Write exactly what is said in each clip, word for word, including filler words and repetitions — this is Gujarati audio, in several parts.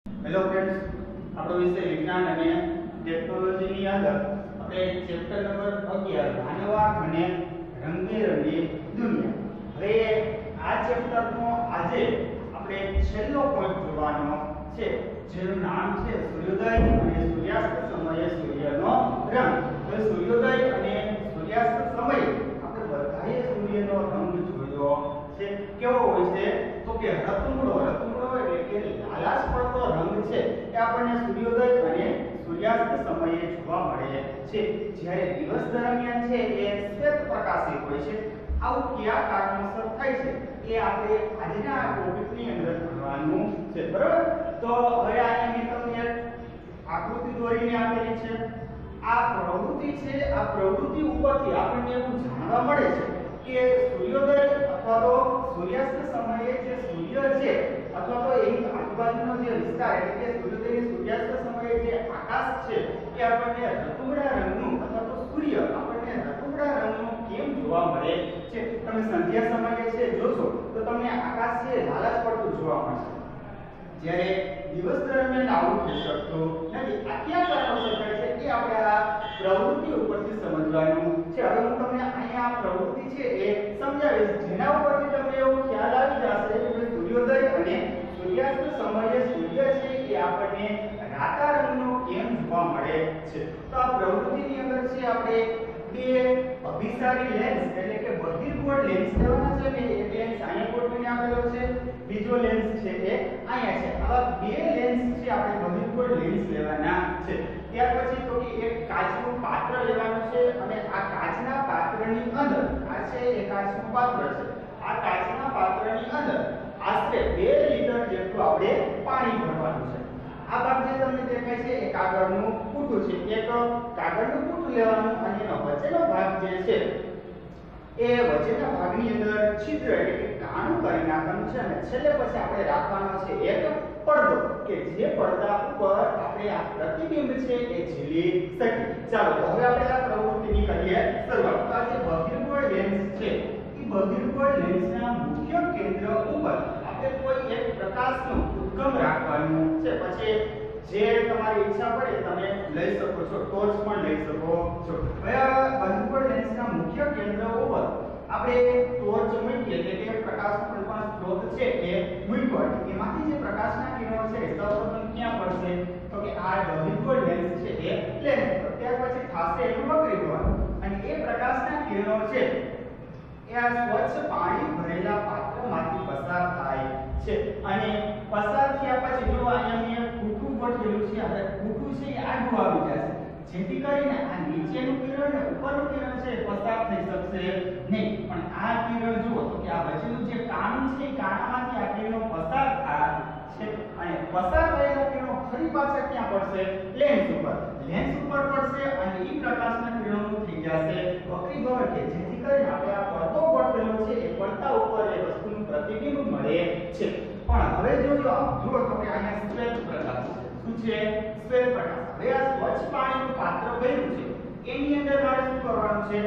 હેલો ફ્રેન્ડ્સ, આપણો વિષય વિજ્ઞાન અને ટેકનોલોજીની અંદર આપણે ચેપ્ટર નંબર અગિયાર માનવ અને રંગબેરંગી દુનિયા. હવે આ ચેપ્ટરનો આજે આપણે છેલ્લો પોઈન્ટ જોવાનો છે, જેનું નામ છે સૂર્યોદય અને સૂર્યાસ્ત સમયે સૂર્યનો રંગ. હવે સૂર્યોદય અને સૂર્યાસ્ત સમયે આપણે બધાએ સૂર્યનો રંગ જોયો છે. કેવો હોય છે? તો કે રતુમડો રતુમડો એટલે કે લાલાશ પડતો રંગ છે એ આપણને સૂર્યોદય અને સૂર્યાસ્ત સમયે જોવા મળે છે. જ્યારે દિવસ દરમિયાન છે એ શ્વેત પ્રકાશિત હોય છે. આવું કયા કારણોસર થાય છે એ આપણે આજના ટોપિકની અંદર ભણવાનું છે, બરાબર? તો હવે આની મેં તમને આકૃતિ દોરીને આપેલી છે. આ પ્રવૃત્તિ છે, આ પ્રવૃત્તિ ઉપરથી આપણને એવું જાણવા મળે છે કે સૂર્યોદય અથવા તો સૂર્યાસ્ત સમયે જે સૂર્ય છે અથવા તો એની આજુબાજુનો જે વિસ્તાર એટલે કે સૂર્યોદય સૂર્યાસ્ત સમયે જે આકાશ છે એ આપણને રતુમડા રંગનું અથવા તો સૂર્ય આપણને રતુમડા રંગનું કેમ જોવા મળે છે? તમે સંધ્યા સમયે છે જોશો તો તમને આકાશ છે લાલાશ પડતું જોવા મળશે, જ્યારે દિવસ દરમિયાન આવું થઈ શકતું નથી. આ કયા કારણોસર થાય છે એ આપણે આ પ્રવૃત્તિ ઉપરથી સમજવાનું છે. હવે હું તમને અહીંયા આ પ્રવૃત્તિ છે એ સમજાવીશ, જેના ઉપરથી તમને એવો ખ્યાલ આવી જશે કે સૂર્યોદય અને સૂર્યાસ્ત સમયે સૂર્ય છે એ આપણને રાતા રંગનો કેમ જોવા મળે છે. તો આ પ્રવૃત્તિની અંદર છે આપણે બે અભિસારી લેન્સ એટલે કે બહિર્ગોળ લેન્સ લેવાના છે. ને એક લેન્સ અહીંયા ગોઠવીને આપેલો છે, બીજો લેન્સ છે એ અહીંયા છે. આવા બે લેન્સ છે આપણે બહિર્ગોળ લેન્સ લેવાના છે. ત્યાર પછી તો કે એક કાચનું પાત્ર લેવાનું છે અને આ કાચના પાત્રની અંદર આ છે એ કાચનું પાત્ર છે. આ કાચના પાત્રની અંદર આશરે બે લીટર જેટલું આપણે પાણી ભરવાનું છે. આ ભાગ જે તમને દેખાય છે એ કાગળનું પૂઠું છે. એક કાગળનું પૂઠું લેવાનું અને એનો વચ્ચેનો ભાગ જે છે એ વચ્ચેના ભાગની અંદર છિદ્ર એટલે કે કાણું કરી નાખવાનું છે અને છેલ્લે પછી આપણે રાખવાનો છે એક પડદો કે જે પડદા ઉપર આપણે આ પ્રતિબિંબ છે એ ઝીલી શકીએ. ચાલો તો હવે આપણે આ પ્રવૃત્તિની કરીએ શરૂઆત. તો આ જે બહિર્ગોળ લેન્સ છે એ બહિર્ગોળ લેન્સના મુખ્ય કેન્દ્ર ઉપર આપણે કોઈ એક પ્રકાશનું ઉદ્ગમ રાખવાનું છે. પછી જે તમારી ઈચ્છા પડે તમે લઈ શકો છો, ટોર્ચ પણ લઈ શકો છો. હવે આ બહિર્ગોળ લેન્સના મુખ્ય કેન્દ્ર ઉપર આપણે ટોર્ચ મૂકીએ એટલે કે પ્રકાશનો કોઈ પણ સ્ત્રોત છે એ મૂક્યો એટલે એમાંથી જે પ્રકાશના કિરણો છે સૌપ્રથમ ક્યાં પડશે? તો કે આ બહિર્ગોળ લેન્સ છે એ લેન્સ પર. ત્યાર પછી થાશે એનું વક્રીભવન અને એ પ્રકાશના કિરણો છે એ આ સ્વચ્છ પાણી ભરેલા પાત્રમાંથી પસાર થાય છે અને પસાર થયા પછી જો અહીંયા મેં ખૂંટું ગોઠવેલું છે, હવે ખૂંટું છે એ આડું આવી જશે, જેથી કરીને આ નીચેનું કિરણ ને ઉપરનું કિરણ છે પસાર થઈ શકશે નહીં. પણ આ કિરણ જુઓ તો કે આ વચ્ચેનું જે કાણું છે એ કાણામાંથી આ કિરણો પસાર થાય છે અને પસાર થયેલા કિરણો ફરી પાછા ક્યાં પડશે? લેન્સ ઉપર. લેન્સ ઉપર પડશે અને એ પ્રકાશના કિરણો થઈ જશે વક્રીભવન કે જેથી કરીને આપણે આ પડદો ગોઠવેલો છે એ પડદા ઉપર એ વસ્તુનું પ્રતિબિંબ મળે છે. પણ હવે જોજો જુઓ તો કે અહીંયા શ્વેત પ્રકાશ છે. શું છે? શ્વેત પ્રકાશ. હવે આ સ્વચ્છ પાણીનું પાત્ર ભર્યું છે એની અંદર મારે શું કરવાનું છે?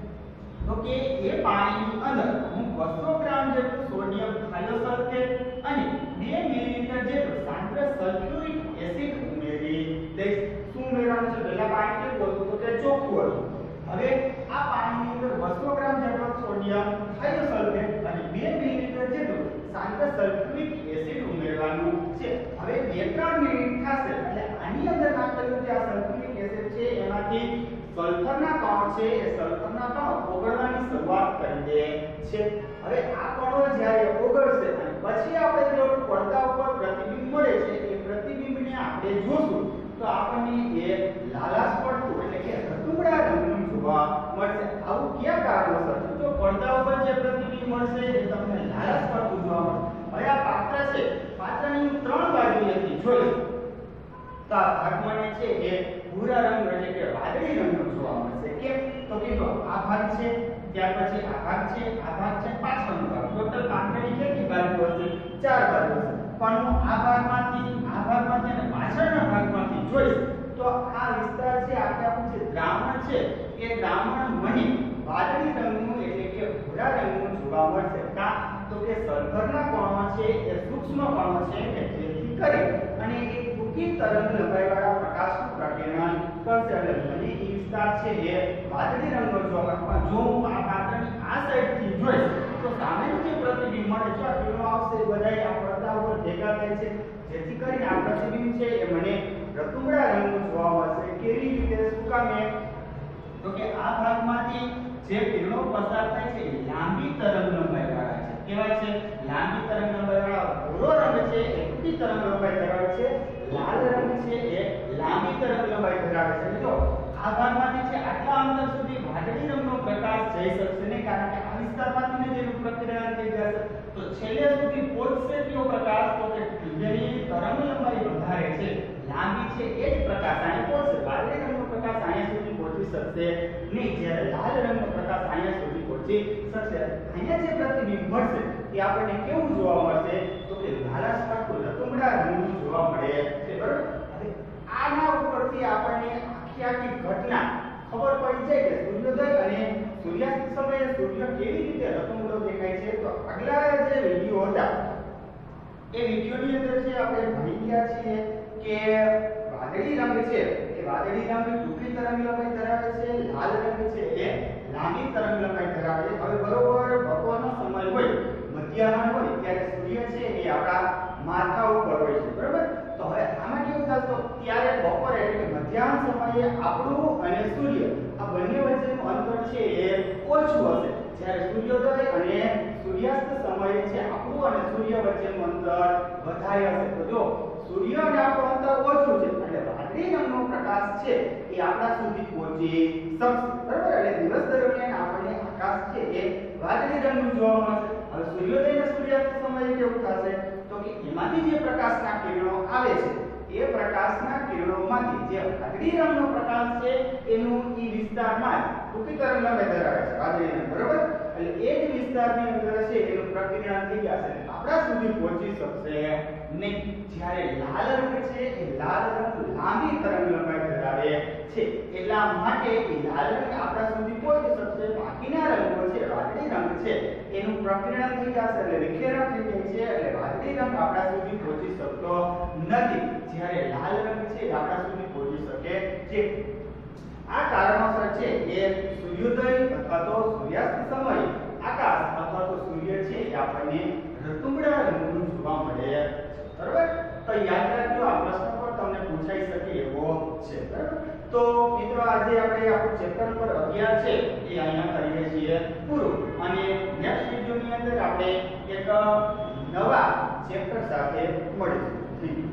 તો કે એ પાણીની અંદર હું બસો ગ્રામ જેટલું સોડિયમ થાયોસલ્ફેટ અને બે મિલીલીટર જેટલું સાંદ્ર સલ્ફ્યુરિક એસિડ ઉમેરી દઈશ. શું ઉમેરવાનું છે? પહેલા પાણી કેવું હતું? તો કે ચોખ્ખું હતું. હવે આ પાણીની અંદર બસો ગ્રામ જેટલો સોડિયમ થાયોસલ્ફેટ અને બે મિલીલીટર જેટલું સાંદ્ર સલ્ફ્યુરિક એસિડ ઉમેરવાનું છે. હવે બે ત્રણ મિનિટ થશે એટલે આની અંદર નાખેલું જે આ સલ્ફ્યુરિક એસિડ છે એમાંથી સલ્ફરના કણો છે એ સલ્ફરના કણો ઓગળવાની શરૂઆત કરી દે છે. હવે આ કણો જ્યારે ઓગળશે અને પછી આપણે જો પડદા ઉપર પ્રતિબિંબ મળે છે એ પ્રતિબિંબને આપણે જોશું તો આપણને એ લાલાશ પડતું એટલે કે રતુમડા રંગનું જોવા મળશે. આવું કયા કારણોસર? તો પડદા ઉપર જે પ્રતિબિંબ મળશે એ તમને લાલાશ પડતું જોવા મળશે. હવે આ પાત્ર છે, પાત્રની ત્રણ બાજુએથી જોઈશું તો આ ભાગ મને છે એ ભૂરા રંગ એટલે કે વાદળી રંગનો જોવા મળશે. કેમ? તો કે જો આ ભાગ છે, ત્યાર પછી આ ભાગ છે, આ ભાગ છે, પાછળનો ભાગ. ટોટલ પાંચની કેટલી બાજુ હશે? ચાર બાજુ હશે. પણ હું આ ભાગમાંથી આ ભાગમાંથી અને પાછળના ભાગમાંથી જોઈશ તો આ વિસ્તાર છે આખે આખું જે દ્રાવણ છે એ દ્રાવણ મને વાદળી રંગનું એટલે કે ભૂરા રંગનું જોવા મળશે. કા તો કે સલ્ફરના કણો છે એ સૂક્ષ્મ કણો છે કે જેથી કરી અને એ વિસ્તાર છે એ વાદળી રંગનો જોવા મળે. જો હું આ પાત્રની આ સાઈડથી જોઈશ તો સામેનું જે પ્રતિબિંબ મળે છે આ કિરણો આવશે એ બધા આ પડદા ઉપર ભેગા થાય છે, જેથી કરીને આ પ્રતિબિંબ છે એ મને રતુંબડા રંગનું જોવા મળશે. કેવી રીતે? શું કામે? તો કે આ ભાગમાંથી જે કિરણો પસાર થાય છે એ લાંબી તરંગ લંબાઈ વાળા છે. કેવા છે? લાંબી તરંગ લંબાઈ વાળા. ભૂરો રંગ છે એ ટૂંકી તરંગ લંબાઈ ધરાવે છે, લાલ રંગ છે એ લાંબી તરંગ લંબાઈ ધરાવે છે. જો આ ભાગમાંથી છે આટલા અંતર સુધી વાદળી રંગનો પ્રકાશ જઈ શકશે નહીં, કારણ કે આ વિસ્તારમાંથી જેનું પ્રક્રિયા થઈ જશે. તો છેલ્લે સુધી પહોંચશે તેવો પ્રકાશ તો કે જેની તરંગ લંબાઈ વધારે છે, લાંબી છે એ જ પ્રકાશ અહીંયા પહોંચશે. વાદળી રંગનો પ્રકાશ અહીંયા સુધી પહોંચી શકશે નહીં, જ્યારે લાલ રંગનો પ્રકાશ અહીંયા સુધી પહોંચી શકશે. અહીંયા જે પ્રતિબિંબ મળશે એ આપણને કેવું જોવા મળશે? તો કે લાલાશ પાટું રતુંબડા રંગનું જોવા મળે છે. બરાબર? હવે આના ઉપરથી આપણને આખી આખી ઘટના ખબર પડી જાય કે સૂર્યોદય અને સૂર્યાસ્ત સમયે સૂર્ય કેવી રીતે રતુંબડો દેખાય છે. તો આગલા જે વિડિયો હતા એ વિડિયોની અંદર છે આપણે ભણી ગયા છીએ કે વાદળી રંગ છે એ વાદળી રંગ ટૂંકી તરંગ લંબાઈ ધરાવે છે, લાલ રંગ છે એ લાંબી તરંગ લંબાઈ ધરાવે છે. હવે બરોબર બપોરનો સમય હોય, મધ્યાહન હોય ત્યારે સૂર્ય છે એ આપણા માથા ઉપર હોય છે. બરાબર? તો હવે આમાં કેવું થશે? ત્યારે બપોરે એટલે કે મધ્યાહન સમયે આપણું અને સૂર્ય આ બંને વચ્ચેનું અંતર છે એ ઓછું હશે, જ્યારે સૂર્યોદય અને સૂર્યાસ્ત સમયે છે આપણું અને સૂર્ય વચ્ચેનું અંતર વધારે હશે. તો જો સૂર્ય અને આપણું અંતર ઓછું છે એટલે વાદળી રંગનો પ્રકાશ છે એ આપણા સુધી પહોંચી શકશે. બરાબર? એટલે દિવસ દરમિયાન આપણને આકાશ છે એ વાદળી રંગનું જોવા મળશે. હવે સૂર્યોદય અને સૂર્યાસ્ત સમયે કેવું થશે? તો કે એમાંથી જે પ્રકાશના કિરણો આવે છે એ પ્રકાશના કિરણોમાંથી જે વાદળી રંગનો પ્રકાશ છે એનું ઈ વિસ્તારમાં ટૂંકી તરંગ લંબાઈ ધરાવે છે વાદળી રંગ. બરાબર? એટલે એ જ વિસ્તારની અંદર છે એનું પ્રકિરણ થઈ જશે, આપણા સુધી પહોંચી શકશે નહીં. જ્યારે લાલ રંગ છે એ લાલ રંગ લાંબી તરંગ લંબાઈ ધરાવે છે, એટલા માટે એ લાલ રંગ આપણા સુધી પહોંચી શકશે. બાકીના રંગો છે વાદળી રંગ છે એનું પ્રકિરણ થઈ જશે એટલે વિખેરણ થઈ જાય છે, એટલે વાદળી રંગ આપણા સુધી પહોંચી શકતો નથી, જ્યારે લાલ રંગ છે આપણા સુધી પહોંચી શકે છે. આ કારણોસર છે એ સૂર્યોદય અથવા તો સૂર્યાસ્ત સમયે આકાશ અથવા તો સૂર્ય છે એ આપણને રતુંબડા રંગનું જોવા મળે છે. બરાબર? તો યાદ રાખજો, આ પ્રશ્ન પણ તમને પૂછાઈ શકે એવો છે. બરાબર? તો મિત્રો આજે આપણે આપણું ચેપ્ટર નંબર અગિયાર છે એ અહીંયા કરીએ છીએ પૂરું, અને નેક્સ્ટ વિડિયોની અંદર આપણે એક નવા ચેપ્ટર સાથે મળીશું.